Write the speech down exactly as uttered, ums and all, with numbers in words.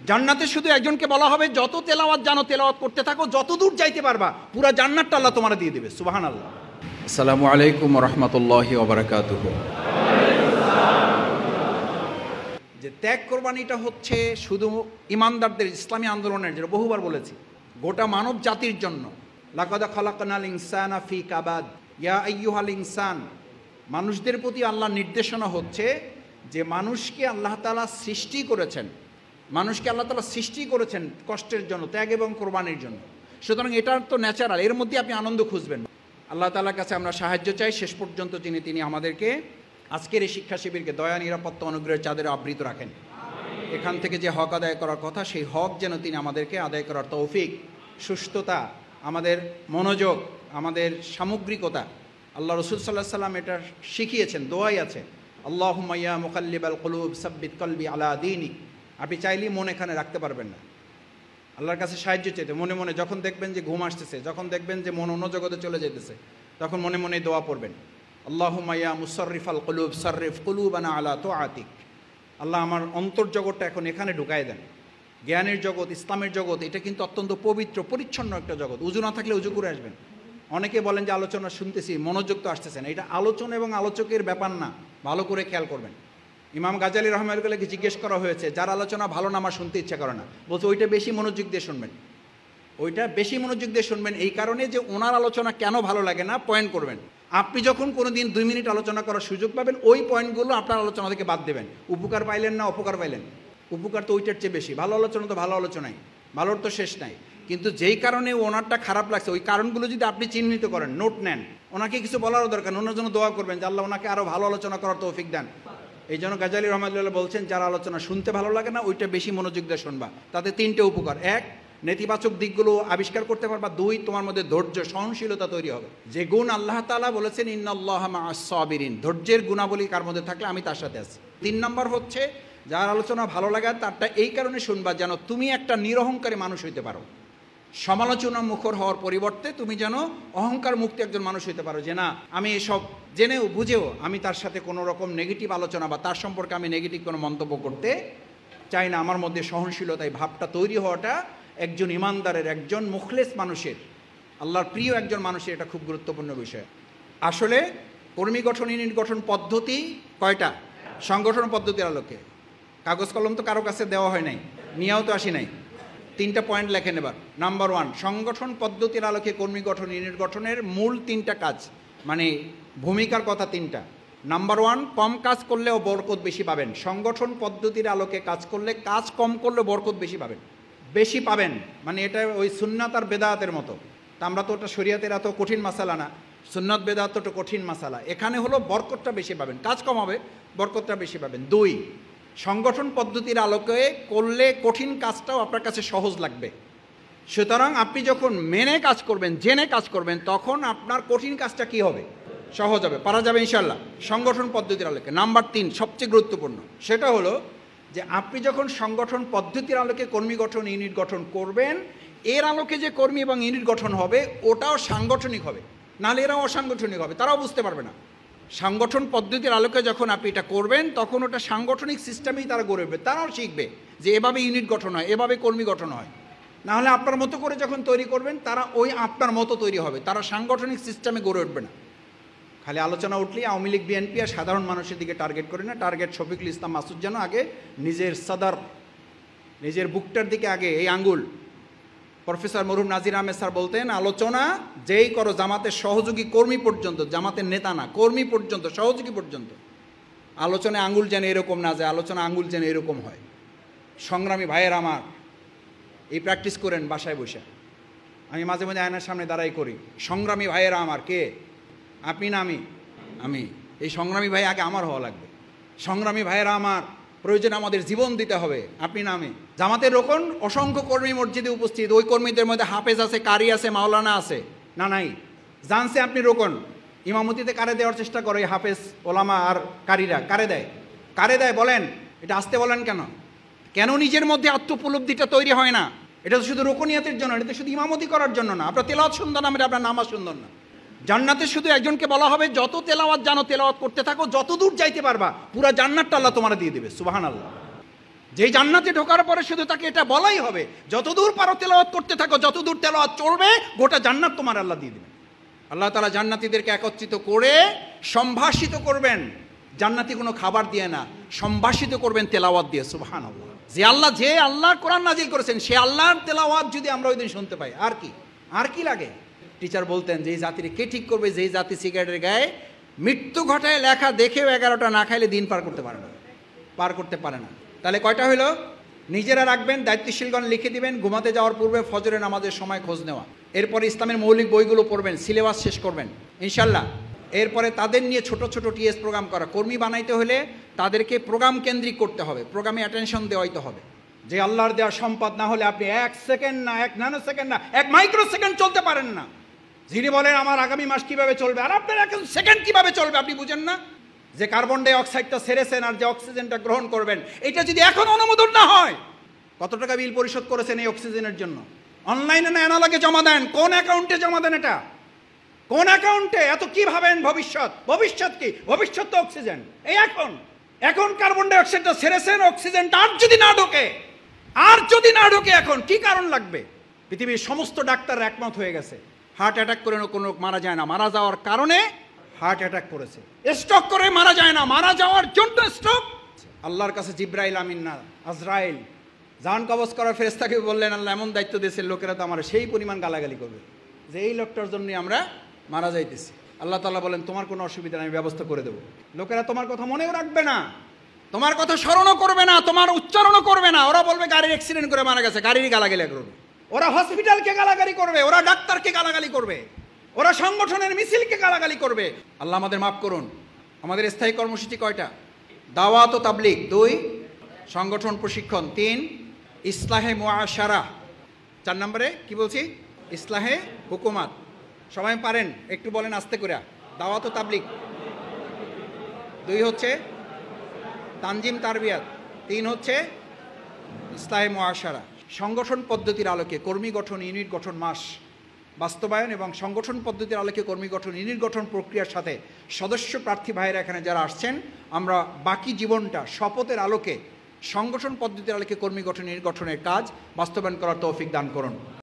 জান্নাতে শুধু একজনকে বলা হবে, যত তেলাওয়াত জানো তেলাওয়াত করতে থাকো, যত দূর যাইতে পারবা পুরা জান্নাতটা আল্লাহ তোমার দিয়ে দেবে। সুবহানাল্লাহ। আসসালামু আলাইকুম ওয়া রাহমাতুল্লাহি ওয়া বারাকাতুহু। যে ত্যাগ কোরবানিটা হচ্ছে শুধু ইমানদারদের, ইসলামী আন্দোলনের, যেটা বহুবার বলেছি, গোটা মানব জাতির জন্য। লাকাদ খালাকনাল ইনসানা ফি কাবাদ, ইয়া আইয়ুহাল ইনসান। মানুষদের প্রতি আল্লাহর নির্দেশনা হচ্ছে যে মানুষকে আল্লাহ তাআলা সৃষ্টি করেছেন, মানুষকে আল্লাহ তাআলা সৃষ্টি করেছেন কষ্টের জন্য, ত্যাগ এবং কোরবানির জন্য। সুতরাং এটার তো ন্যাচারাল, এর মধ্যে আপনি আনন্দ খুঁজবেন। আল্লাহ তাআলার কাছে আমরা সাহায্য চাই, শেষ পর্যন্ত যিনি তিনি আমাদেরকে আজকের এই শিক্ষা শিবিরকে দয়া, নিরাপত্তা, অনুগ্রহের চাদরে আবৃত রাখেন। এখান থেকে যে হক আদায় করার কথা, সেই হক যেন তিনি আমাদেরকে আদায় করার তৌফিক, সুস্থতা, আমাদের মনোযোগ, আমাদের সামগ্রিকতা। আল্লাহ রসুল সাল্লাল্লাহু আলাইহি সাল্লাম এটা শিখিয়েছেন, দোয়াই আছে, আল্লাহুম্মা ইয়া মুকাল্লিবাল কুলুব সাব্বিত কলবি আলা দীনিক। আপনি চাইলেই মন এখানে রাখতে পারবেন না, আল্লাহর কাছে সাহায্য চাইতে মনে মনে। যখন দেখবেন যে ঘুম আসতেছে, যখন দেখবেন যে মন অন্য জগতে চলে যেতেছে, তখন মনে মনে দোয়া পড়বেন, আল্লাহুম্মা ইয়া মুসাররিফাল কুলুব সাররিফ কুলুবানা আলা তাআতিক। আল্লাহ আমার অন্তর্জগৎটা এখন এখানে ঢুকাই দেন। জ্ঞানের জগৎ, ইসলামের জগৎ, এটা কিন্তু অত্যন্ত পবিত্র পরিচ্ছন্ন একটা জগৎ। উজু না থাকলে উজু করে আসবেন। অনেকে বলেন যে আলোচনা শুনতেছি, মনোযোগ তো আসতেছে না। এটা আলোচনা এবং আলোচকের ব্যাপার না, ভালো করে খেয়াল করবেন। ইমাম গাজ্জালী রাহমাতুল্লাহকে জিজ্ঞেস করা হয়েছে, যার আলোচনা ভালো না, আমার শুনতে ইচ্ছা করে না, বলছে ওইটা বেশি মনোযোগ দিয়ে শুনবেন, ওইটা বেশি মনোযোগ দিয়ে শুনবেন। এই কারণে যে ওনার আলোচনা কেন ভালো লাগে না, পয়েন্ট করবেন। আপনি যখন কোনো দিন দুই মিনিট আলোচনা করার সুযোগ পাবেন, ওই পয়েন্টগুলো আপনার আলোচনা থেকে বাদ দেবেন। উপকার পাইলেন না অপকার পাইলেন, উপকার তো ওইটার চেয়ে বেশি। ভালো আলোচনা তো ভালো আলোচনাই, ভালোর তো শেষ নাই। কিন্তু যেই কারণে ওনারটা খারাপ লাগছে, ওই কারণগুলো যদি আপনি চিহ্নিত করেন, নোট নেন, ওনাকে কিছু বলারও দরকার, ওনার জন্য দোয়া করবেন যে আল্লাহ ওনাকে আরও ভালো আলোচনা করার তৌফিক দেন। এই জন্য গাজ্জালী রহমাতুল্লাহ বলছেন, যারা আলোচনা শুনতে ভালো লাগে না, ওইটা বেশি মনোযোগ দিয়ে শুনবা। তাতে তিনটে উপকার: এক, নেতিবাচক দিকগুলো আবিষ্কার করতে পারবা; দুই, তোমার মধ্যে ধৈর্য, সহনশীলতা তৈরি হবে, যে গুণ আল্লাহ তাআলা বলেছেন ইন্নাল্লাহা মাআস সাবিরিন। ধৈর্যের গুণাবলী কার মধ্যে থাকলে আমি তার সাথে আছি। তিন নম্বর হচ্ছে, যার আলোচনা ভালো লাগে তারটা এই কারণে শুনবা যেন তুমি একটা নিরহংকারী মানুষ হইতে পারো। সমালোচনা মুখর হওয়ার পরিবর্তে তুমি যেন অহংকার মুক্ত একজন মানুষ হইতে পারো, যে না, আমি এসব জেনেও বুঝেও আমি তার সাথে কোনো রকম নেগেটিভ আলোচনা বা তার সম্পর্কে আমি নেগেটিভ কোনো মন্তব্য করতে চাই না। আমার মধ্যে সহনশীলতা, এই ভাবটা তৈরি হওয়াটা একজন ইমানদারের, একজন মুখলেস মানুষের, আল্লাহর প্রিয় একজন মানুষের এটা খুব গুরুত্বপূর্ণ বিষয়। আসলে কর্মী গঠন, ইউনিট গঠন পদ্ধতি কয়টা? সংগঠন পদ্ধতির আলোকে কাগজ কলম তো কারো কাছে দেওয়া হয় নাই, নিয়েও তো আসি নাই। তিনটা পয়েন্ট লেখেন এবার। নাম্বার ওয়ান, সংগঠন পদ্ধতির আলোকে কর্মী গঠন, ইউনিট গঠনের মূল তিনটা কাজ, মানে ভূমিকার কথা তিনটা। নাম্বার ওয়ান, কম কাজ করলেও বরকত বেশি পাবেন। সংগঠন পদ্ধতির আলোকে কাজ করলে, কাজ কম করলে বরকত বেশি পাবেন। বেশি পাবেন মানে এটা ওই সুন্নাত আর বেদাতের মতো। তা আমরা তো ওটা শরীয়তের এত কঠিন মাসালা না, সুন্নাত বেদাত তো কঠিন মাসালা। এখানে হলো বরকতটা বেশি পাবেন, কাজ কম হবে, বরকতটা বেশি পাবেন। দুই, সংগঠন পদ্ধতির আলোকে করলে কঠিন কাজটাও আপনার কাছে সহজ লাগবে। সুতরাং আপনি যখন মেনে কাজ করবেন, জেনে কাজ করবেন, তখন আপনার কঠিন কাজটা কি হবে? সহজ হবে, পারা যাবে ইনশাল্লাহ, সংগঠন পদ্ধতির আলোকে। নাম্বার তিন, সবচেয়ে গুরুত্বপূর্ণ, সেটা হলো যে আপনি যখন সংগঠন পদ্ধতির আলোকে কর্মী গঠন, ইউনিট গঠন করবেন, এর আলোকে যে কর্মী এবং ইউনিট গঠন হবে ওটাও সাংগঠনিক হবে, নাহলে এরাও অসাংগঠনিক হবে, তারাও বুঝতে পারবে না। সংগঠন পদ্ধতির আলোকে যখন আপনি এটা করবেন, তখন ওটা সাংগঠনিক সিস্টেমেই তারা গড়ে উঠবে, তারাও শিখবে যে এভাবে ইউনিট গঠন হয়, এভাবে কর্মী গঠন হয়। নাহলে আপনার মতো করে যখন তৈরি করবেন, তারা ওই আপনার মতো তৈরি হবে, তারা সাংগঠনিক সিস্টেমে গড়ে উঠবে না। খালি আলোচনা উঠলেই আওয়ামী লীগ, বিএনপি আর সাধারণ মানুষের দিকে টার্গেট করে না, টার্গেট শফিকুল ইসলাম মাসুদ যেন আগে নিজের সাদার, নিজের বুকটার দিকে আগে এই আঙ্গুল। প্রফেসর মরহুম নাজির আহমেদ স্যার বলতেন, আলোচনা যেই করো জামাতের সহযোগী কর্মী পর্যন্ত, জামাতের নেতা না, কর্মী পর্যন্ত, সহযোগী পর্যন্ত, আলোচনায় আঙ্গুল যেন এরকম না যায়, আলোচনা আঙ্গুল যেন এরকম হয়। সংগ্রামী ভাইয়ের আমার, এই প্র্যাকটিস করেন বাসায় বসে। আমি মাঝে মাঝে আয়নার সামনে দাঁড়াই করি, সংগ্রামী ভাইয়েরা আমার, কে? আপনি না আমি? আমি। এই সংগ্রামী ভাই আগে আমার হওয়া লাগবে। সংগ্রামী ভাইয়েরা আমার, প্রয়োজনে আমাদের জীবন দিতে হবে, আপনি না আমি। জামাতের রোকন অসংখ্য কর্মী মসজিদে উপস্থিত, ওই কর্মীদের মধ্যে হাফেজ আছে, কারি আছে, মাওলানা আছে না? নাই। জানছে আপনি রোকন, ইমামতিতে কারে দেওয়ার চেষ্টা করে হাফেজ, ওলামা আর কারিরা? কারে দেয়? কারে দেয় বলেন? এটা আসতে বলেন কেন? কেন নিজের মধ্যে আত্মোপলব্ধিটা তৈরি হয় না? এটা তো শুধু রোকনিয়াতের জন্য, এটা তো শুধু ইমামতি করার জন্য না। আপনার তেলাওয়াত সুন্দর না, আপনার নামাজ সুন্দর না। জান্নাতে শুধু একজনকে বলা হবে, যত তেলাওয়াত জানো তেলাওয়াত করতে থাকো, যত দূর যাইতে পারবা পুরা জান্নাতটা আল্লাহ তোমার দিয়ে দেবে। সুবহানাল্লাহ। যেই জান্নাতে ঢোকার পরে শুধু তাকে এটা বলাই হবে, যতদূর পারো তেলাওয়াত করতে থাকো, যতদূর তেলাওয়াত চলবে গোটা জান্নাত তোমার আল্লাহ দিয়ে দেবেন। আল্লাহ তাআলা জান্নাতীদেরকে একত্রিত করে সম্ভাষিত করবেন, জান্নাতি কোনো খাবার দিয়ে না, সম্ভাষিত করবেন তেলাওয়াত দিয়ে। সুবহানাল্লাহ। যে আল্লাহ যে আল্লাহর কোরআন নাজিল করেছেন সে আল্লাহর তেলাওয়াত যদি আমরা ওই দিন শুনতে পাই, আর কি আর কি লাগে? টিচার বলতেন যে এই জাতির কে ঠিক করবে, যেই জাতি সিগারেটের গায়ে মৃত্যু ঘটায় লেখা দেখেও এগারোটা না খাইলে দিন পার করতে পারে না, পার করতে পারে না। তাহলে কয়টা হইল? নিজেরা রাখবেন, দায়িত্বশীলগণ লিখে দিবেন, ঘুমাতে যাওয়ার পূর্বে ফজরের নামাজের সময় খোঁজ নেওয়া, এরপরে ইসলামের মৌলিক বইগুলো পড়বেন, সিলেবাস শেষ করবেন ইনশাল্লাহ। এরপরে তাদের নিয়ে ছোট ছোট টিএস প্রোগ্রাম করা, কর্মী বানাইতে হলে তাদেরকে প্রোগ্রাম কেন্দ্রিক করতে হবে, প্রোগ্রামে অ্যাটেনশন দেওয়াইতে হবে। যে আল্লাহর দেওয়া সম্পদ না হলে আপনি এক সেকেন্ড না, এক ন্যানো সেকেন্ড না, এক মাইক্রো সেকেন্ড চলতে পারেন না। যিনি বলেন আমার আগামী মাস কিভাবে চলবে, আর আপনার এক সেকেন্ড কিভাবে চলবে আপনি বুঝেন না? যে কার্বন ডাই অক্সাইডটা ছেড়েছেন আর যে অক্সিজেনটা গ্রহণ করবেন, এটা যদি এখন অনুমোদন না হয়, কত টাকা বিল পরিশোধ করেছেন এই অক্সিজেনের জন্য? অনলাইনে না অ্যানালগে জমা দেন? কোন অ্যাকাউন্টে জমা দেন? এটা কোন অ্যাকাউন্টে? এত কি ভাবেন ভবিষ্যৎ? ভবিষ্যৎ কি? ভবিষ্যৎ তো অক্সিজেন। এই এখন এখন কার্বন ডাই অক্সাইডটা ছেড়েছেন, অক্সিজেনটা আর যদি না ঢোকে, আর যদি না ঢোকে এখন কি কারণ লাগবে? পৃথিবীর সমস্ত ডাক্তার একমত হয়ে গেছে হার্ট অ্যাটাক করে কোনো মারা যায় না, মারা যাওয়ার কারণে হার্ট অ্যাটাক করেছে। স্ট্রোক করে মারা যায় না, মারা যাওয়ার জন্য স্ট্রোক। আল্লাহর কাছে জিব্রাইল আমিন না আজরাইল জান কবজ করার ফেরেশতাকে বললেন, আল্লাহ এমন দায়িত্ব দিয়েছেন লোকেরা তো আমার সেই পরিমাণ গালাগালি করবে যে এই লোকটার জন্যই আমরা মারা যাইতেছি। আল্লাহ তাআলা বলেন তোমার কোনো অসুবিধা নেই, আমি ব্যবস্থা করে দেবো। লোকেরা তোমার কথা মনেও রাখবে না, তোমার কথা স্মরণও করবে না, তোমার উচ্চারণও করবে না। ওরা বলবে গাড়ির অ্যাক্সিডেন্ট করে মারা গেছে, গাড়িরই গালাগালি করবে। ওরা হসপিটালকে গালাগালি করবে, ওরা ডাক্তারকে গালাগালি করবে, ওরা সংগঠনের মিছিলকে গালাগালি করবে। আল্লাহ আমাদের মাফ করুন। আমাদের স্থায়ী কর্মসূচি কয়টা? দাওয়াত ও তাবলীগ দুই, সংগঠন প্রশিক্ষণ তিন, ইসলাহে মুআশারা চার নম্বরে কি বলছি? ইসলাহে হুকুমাত। সবাই পারেন? একটু বলেন আস্তে করে। দাওয়াত ও তাবলীগ দুই হচ্ছে তানজিম তারবিয়াত, তিন হচ্ছে ইসলাহে মুআশারা। সংগঠন পদ্ধতির আলোকে কর্মী গঠন, ইউনিট গঠন মাস বাস্তবায়ন এবং সংগঠন পদ্ধতির আলোকে কর্মী গঠন, ইউনিট গঠন প্রক্রিয়ার সাথে সদস্য প্রার্থী ভাইয়েরা এখানে যারা আসছেন, আমরা বাকি জীবনটা শপথের আলোকে সংগঠন পদ্ধতির আলোকে কর্মী গঠন, ইউনিট গঠনের কাজ বাস্তবায়ন করার তৌফিক দান করুন।